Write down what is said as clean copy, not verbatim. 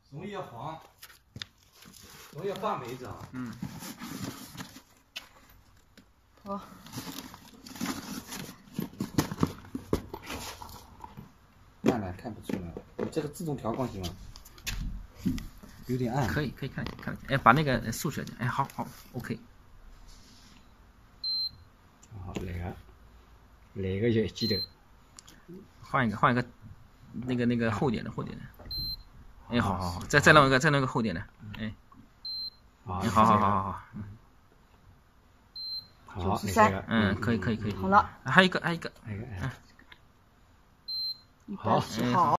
容易黄，容易发霉，知道吗？ 嗯。 好。 暗了看不出来，你这个自动调光行吗？有点暗。 可以看。哎，把那个竖起来。哎，好 ，OK。 好，来个就一记头。 换一个，那个厚点的。哎，好，再弄一个厚点的。哎，好。 好 ，93。 嗯，可以。 好了。 还有一个。 好。 好。